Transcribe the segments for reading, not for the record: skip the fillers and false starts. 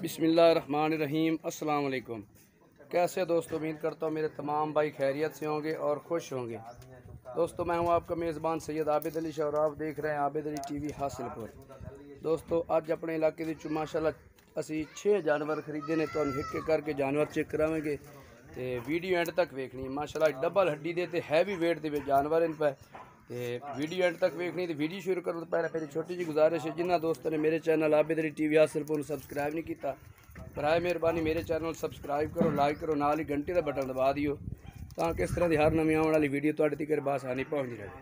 बिस्मिल्लाहिर्रहमानिर्रहीम। अस्सलाम वालेकुम। कैसे दोस्तों, उम्मीद करता हूँ मेरे तमाम भाई खैरियत से होंगे और खुश होंगे। दोस्तों, मैं हूँ आपका मेज़बान सैयद आबिद अली शाह और आप देख रहे हैं आबिद अली टीवी हासिलपुर। दोस्तों, अज अपने इलाके विच माशाल्लाह असी 6 जानवर खरीदे ने। तो हिट करके जानवर चेक करावेंगे तो वीडियो एंड तक वेखनी। माशाल्लाह डबल हड्डी दे ते हैवी वेट दे जानवर इन पे ते वीडियो एंड तक वेखनी। तो वीडियो शुरू करो तो पहले मेरी छोटी जी गुजारिश है, जिन्होंने दोस्तों ने मेरे channel Abid Ali TV Hasilpur subscribe नहीं किया, बराए मेहरबानी मेरे चैनल सब्सक्राइब करो, लाइक करो, नाल ही घंटे का बटन दबा दियो ताकि इस तरह की हर नवी आने वाली वीडियो तुहाडे तक बासानी पहुँचती रहे।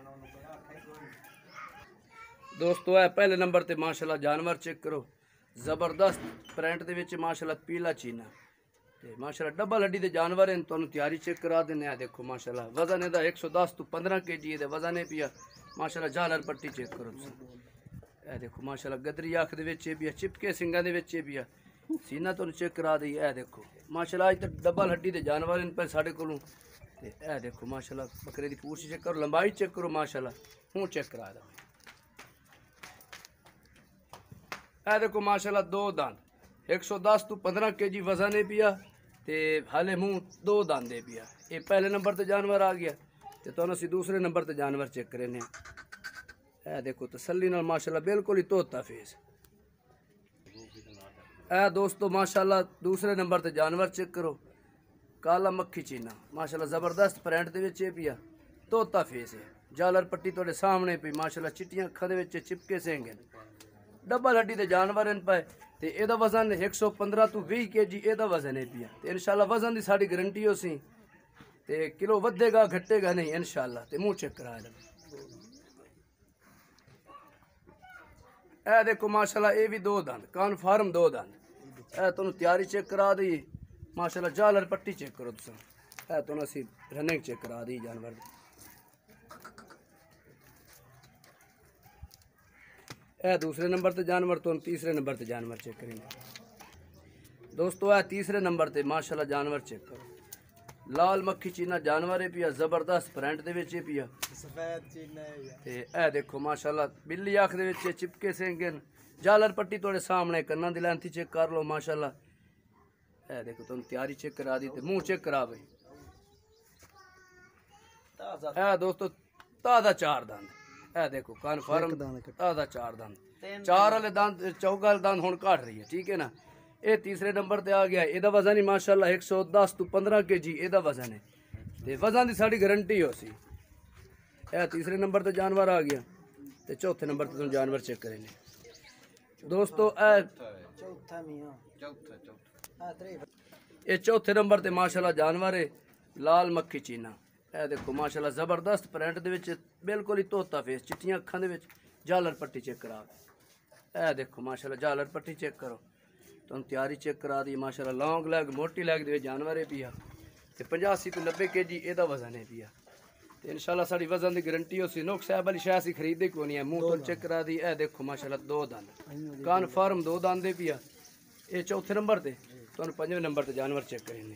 दोस्तों, है पहले नंबर पर माशाल्लाह जानवर चेक करो, ज़बरदस्त प्रिंट के माशाल्लाह पीला चीना ते माशाल्लाह डबल हड्डी के जानवर हैं। तुहानू तैयारी चेक करा देने। देखो माशाल्लाह वजन इहदा 110 तो 15 kg है वजन है पिया। माशाल्लाह झालर पट्टी चेक करो तुसीं। ए देखो माशाल्लाह गदरी अख दे विच पिया, चिपके सिंगा दे विच पिया, सीना तुहानू चेक करा दी। ए देखो माशाल्लाह अज तक डबल हड्डी के जानवर इन पर साढ़े कोलों। ते ए देखो माशाल्लाह बकरे की पूछ चेक करो, लंबाई चेक करो, माशाल्लाह हूँ चेक करा दा। ए देखो माशाल्लाह दो दंद 110 तो 15 kg वजन है पिया ते हाले मुँह दो दंद है पिया। ये पहले नंबर ते जानवर आ गया तो तुहानू असीं दूसरे नंबर ते जानवर चेक करेने। ए देखो तसल्ली नाल माशाल्लाह बिल्कुल ही तोता फेस। ए दोस्तों माशाल्लाह दूसरे नंबर ते जानवर चेक करो, काला मक्खी चीना माशाल्लाह ज़बरदस्त प्रिंट दे विच पिया, तोता फेस है, झालर पट्टी तुहाडे सामने पई माशाल्लाह, चिट्टियां अखां दे विच चिपके सिंग हैं, डबल हड्डी के जानवर इन पे ते एदा वजन 115 तो 20 kg एदा वजन है पिया। ते इंशाल्लाह वजन की साड़ी गारंटी हो सी ते किलो वधेगा घटेगा नहीं इंशाल्लाह। ते मुँह चेक करा लगे। ए देखो माशाल्लाह ये भी दो दंद कन्फर्म दो दंद। ए तुहानू तैयारी चेक करा दी माशाल्लाह, झालर पट्टी चेक करो तुसीं। ए तुहानू असीं रनिंग चेक करा दी जानवर दी। ए दूसरे नंबर ते जानवर, तो तीसरे नंबर ते जानवर चेक करेंगे। दोस्तों, ए तीसरे नंबर ते माशाल्लाह जानवर चेक करो, लाल मक्खी चीना जानवर है पिया, जबरदस्त प्रिंट दे विच पिया, सफेद चीना है ते ए देखो माशाल्लाह बिल्ली अख दे विच चिपके सिंग हैं, झालर पट्टी तुहाडे सामने, कन्नां दी लैंथी चेक कर लो माशाल्लाह। ए देखो तुहानू तैयारी चेक करा दी ते मुँह चेक करा भाई। ए दोस्तों ताज़ा चार दंद, ए देखो कन्फर्म ताज़ा चार दंद, चार वाले दंद चौका वाले दंद हुण घट रही है, ठीक है ना। ये तीसरे नंबर ते आ गया, एदा वजन ही माशाल्लाह 110 तो 15 kg एदा वजन है ते वजन की साड़ी गारंटी हो सी। ए तीसरे नंबर ते जानवर आ गया ते चौथे नंबर ते तुम जानवर चेक करेंगे। दोस्तों ये चौथे नंबर ते माशाल्लाह जानवर है, लाल मक्खी चीना। ए देखो माशाल्लाह ज़बरदस्त प्रिंट दे विच बिल्कुल ही तोता फेस, चिट्टियां अखां दे विच, झालर पट्टी चेक करा। ए देखो माशाल्लाह झालर पट्टी चेक करो, तुम तैयारी चेक करा दी माशाल्लाह, लॉन्ग लैग मोटी लैग दे जानवर है पिया ते 85 तो 90 kg एदा वजन है पिया। तो इंशाल्लाह साड़ी वजन की गारंटी हो सी। नुक साहब वाली शायद असीं खरीदे कोई नहीं है। मुँह तो चेक करा दी। ए देखो माशाल्लाह दो दंद कन्फर्म दो दंद है पिया। ये चौथे नंबर ते, तुहानू पंजवें नंबर ते जानवर चेक करेंगे।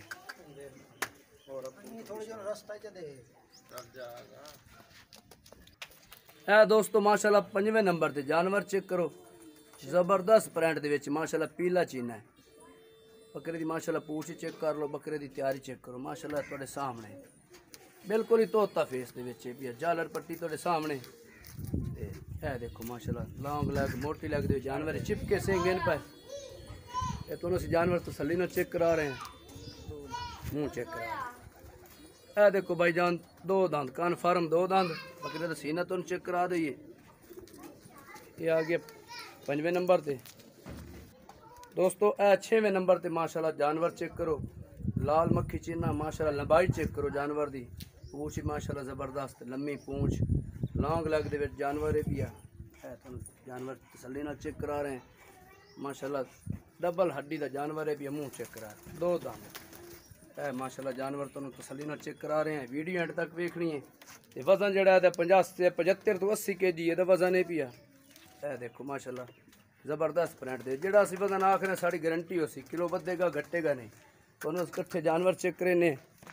ए दोस्तों माशाल्लाह पंजवें नंबर ते जानवर चेक करो, ज़बरदस्त प्रिंट दे विच माशाल्लाह पीला चीना है, बकरे की माशाल्लाह पूछ चेक कर लो, बकरे की तैयारी चेक करो माशाल्लाह तुहाडे सामने, बिल्कुल ही तोता फेस दे विच पिया, झालर पट्टी तुहाडे सामने। ए देखो माशाल्लाह लॉन्ग लैग मोटी लैग दे जानवर, चिपके सिंग इन पे। ये तुहानू असीं जानवर तसल्ली नाल चेक करा रहे हैं, मुँह चेक करा। ए देखो भाईजान दो दंद कन्फर्म दो दंद, बकरे का सीना तुहानू चेक करा दईए। ये आ गया पंजवें नंबर ते। दोस्तों ए छेवें नंबर ते माशाल्लाह जानवर चेक करो, लाल मक्खी चीना माशाल्लाह, लंबाई चेक करो जानवर दी, पूछ माशाल्लाह ज़बरदस्त लम्मी पूछ, लॉन्ग लैग दे विच जानवर है पिया। ए तुहानू जानवर तसल्ली नाल चेक करा रहे हैं माशाल्लाह, डबल हड्डी का जानवर है पिया, मुँह चेक करा दो दंद। ए माशाल्लाह जानवर तुहानू तसल्ली नाल चेक करा रहे हैं, वीडियो एंड तक वेखनी है। ते वजन जिहड़ा है 75 तो 80 kg एदा वजन है पिया। ए देखो माशाल्लाह ज़बरदस्त प्रिंट दे, जिहड़ा असीं वजन आखने साड़ी गारंटी हो सी, किलो वधेगा घटेगा नहीं। तुहानू इकट्ठे जानवर चेक करेने।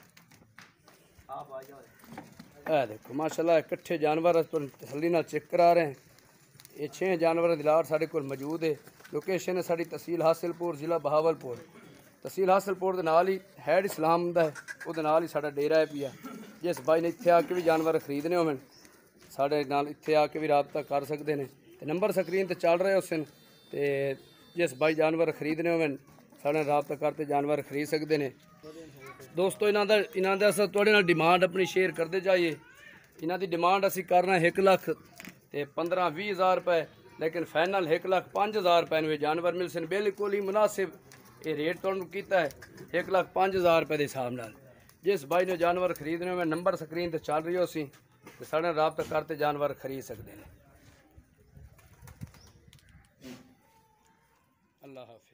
ए देखो माशाल्लाह इकट्ठे जानवर तुहानू तसल्ली नाल चेक करा रहे हैं। ये 6 जानवरों की लाट साढ़े कोल मौजूद है। लोकेशन है साड़ी तहसील हासिलपुर जिला बहावलपुर। तहसील हासिलपुर के नाल ही हैड इस्लाम दा ਉਹਦੇ ਨਾਲ ਹੀ ਸਾਡਾ ਡੇਰਾ ਹੈ ਪਿਆ। जिस भाई ने इत्थे आके भी जानवर खरीदने होवन साढ़े नाल इत्थे आके भी रबता कर सकते हैं। तो नंबर स्क्रीन ते चल रहे उस ते जिस भाई जानवर खरीदने होवन साढ़े नाल रबता करते जानवर खरीद सकते हैं। दोस्तों इन्हां दा अस तुहाडे नाल डिमांड अपनी शेयर करते जाइए। इन्हां दी डिमांड असी करना 1,15,20 हज़ार रुपए, लेकिन फाइनल 1,05,000 रुपए में जानवर मिल सन। बिल्कुल ही मुनासिब ये रेट तुहानूं कीता है 1,05,000 रुपए के हिसाब नाल। जिस भाई ने जानवर खरीदने में नंबर स्क्रीन ते चल रही हो सी ते साढ़े नाल राबता करते जानवर खरीद सकते हैं। अल्लाह हाफिज़।